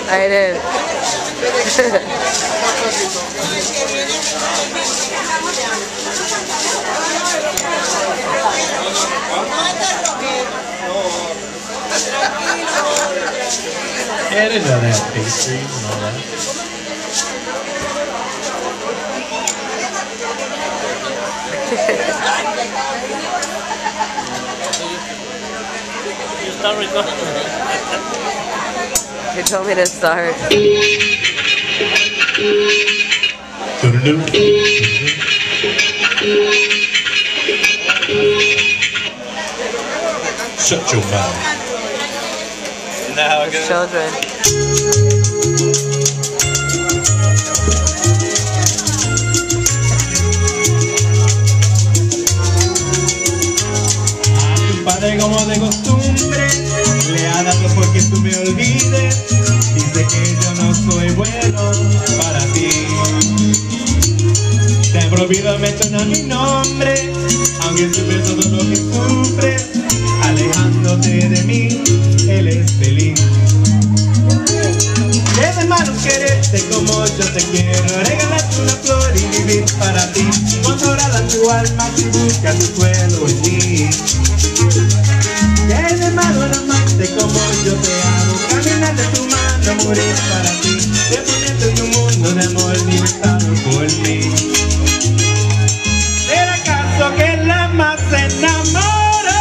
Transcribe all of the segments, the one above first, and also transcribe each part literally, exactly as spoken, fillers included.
I did. Yeah, they know that pastries and all that. You start recording. You told me to start. Shut your mouth. Now I go. Children. Padre como de costumbre le ha dado porque tú me olvides. Dice que yo no soy bueno para ti. Te he prohibido mencionar mi nombre, aunque supe todo lo que sufres. Alejándote de mí, él es feliz. ¿Qué de malo quererte como yo te quiero? Regalarte una flor y vivir para ti. Controlar a tu alma si buscas tu suelo en mí. ¿Qué de malo amarte como yo te amo? Caminar de tu mano, morir para ti. De ponerte en un mundo de amor libertado por mí. ¿Será acaso que la más se enamoró?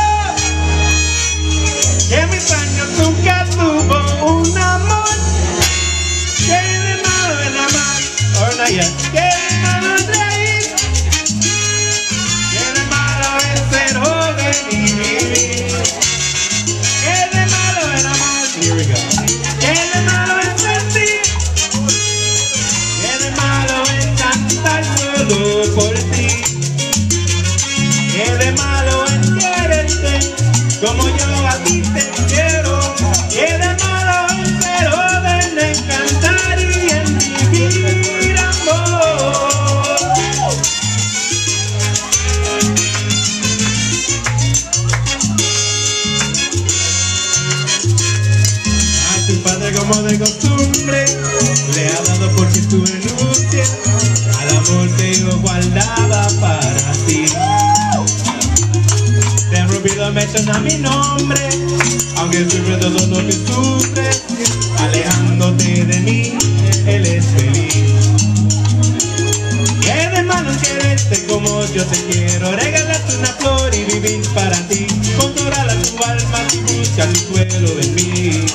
Que en mis años nunca tuvo un amor. ¿Qué de malo en amar? Or not yet. ¿Qué de malo en reír? ¿Qué de malo en ser joven y vivir? Here we go. ¿Qué de malo en sentir? ¿Qué de malo en cantar solo por ti? ¿Qué de malo en quererte como yo a ti te quiero? ¿Qué de malo en ser joven, en cantar y en vivir amor? Tu padre como de costumbre le ha dado porque tú renuncias al amor que yo guardaba para ti. Te han prohibido mencionar mi nombre, aunque sufre todo lo que sufres. Alejándote de mí, él es feliz. ¿Qué de malo quererte como yo te quiero? Regalarte una flor y vivir para ti. Controlar a tu alma si buscas el suelo de mí.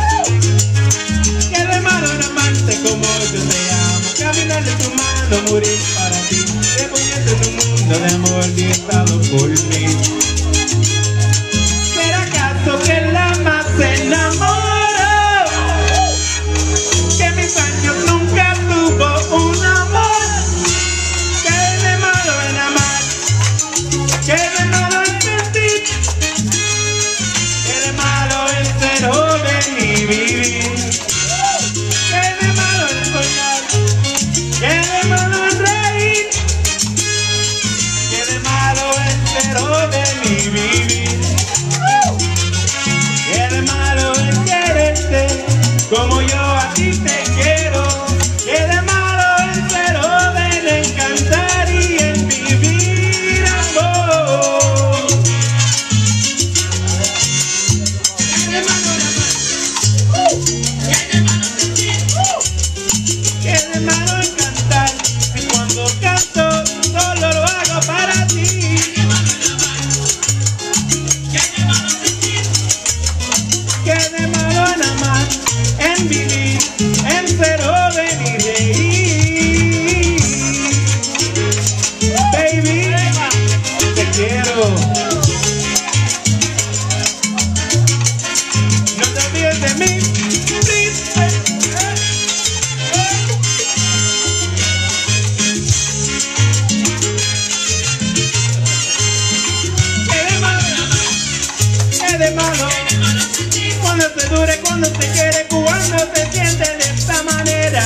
Como yo te amo, caminar de tu mano, morir para ti. Te ponerte en un mundo de amor libertado por mí. ¿Será acaso que la más se enamoró? Que mis años nunca tuvo un amor. ¿Qué de malo en amar? ¿Qué de malo en sentir? ¿Qué de malo en ser joven y vivir? ¿Qué de malo en reír? ¿Qué de malo en ser joven y vivir? ¿Qué de malo en quererte como yo a ti te quiero? ¿Qué de malo en ser joven, en cantar y en vivir amor? ¿Qué de malo en amar? ¿Qué de malo en sentir? ¿Qué de malo en cantar? Y cuando canto solo lo hago para ti. ¿Qué de malo en sentir? ¿Qué de malo en amar? En vivir, en ser joven y reír. Baby, te quiero. No te olvides de mí, please. De malo, cuando se dure, cuando se quiere, cuando se siente de esta manera.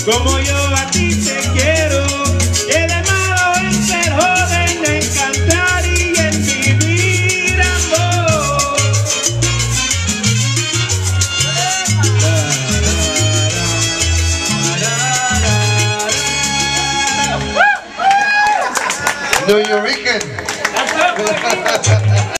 como yo a ti te quiero. ¿Qué de malo en ser joven, en cantar y en vivir amor? New York.